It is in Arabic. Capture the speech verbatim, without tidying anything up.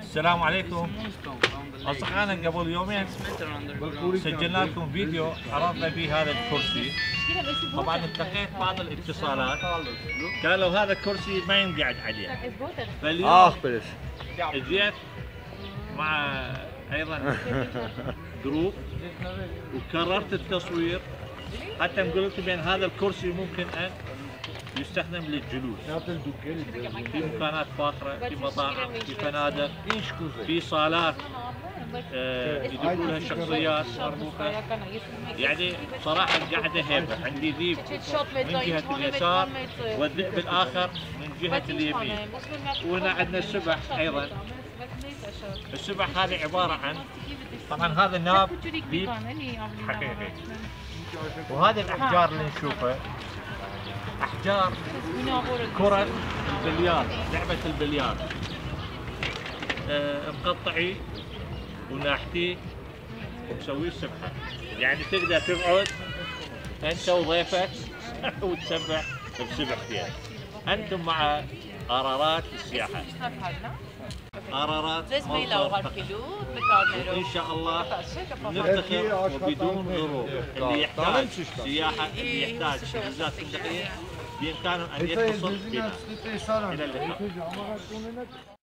السلام عليكم أصدقائنا. قبل يومين سجلنا لكم فيديو عرضنا به هذا الكرسي. طبعا التقيت بعض الاتصالات قالوا هذا الكرسي ما ينقعد عليه، فاليوم جيت مع ايضا جروب وكررت التصوير حتى قلت بين هذا الكرسي ممكن ان يستخدم للجلوس في مكانات فاخرة، في مطاعم، في فنادق، في صالات آه يدخلوا لها شخصيات مرموقة. يعني صراحة القعدة هيبة. عندي ذيب من جهة اليسار والذئب الآخر من جهة اليمين، وهنا عندنا السبح أيضا. السبح هذه عبارة عن، طبعا هذا ناب ذيب حقيقي، وهذه الأحجار اللي نشوفها أحجار كرة البليار، لعبة البليار، أه مقطعين وناحتين ومسوي سبحة. يعني تقدر تقعد أنت وضيفك وتسبح بسبحتين. أنتم مع قرارات السياحة، قرارات مصر، إن شاء الله نفتخر وبدون غرور. اللي يحتاج سياحة، اللي يحتاج حجوزات فندقية بإمكانه أن يتصل بنا. إلى اللقاء.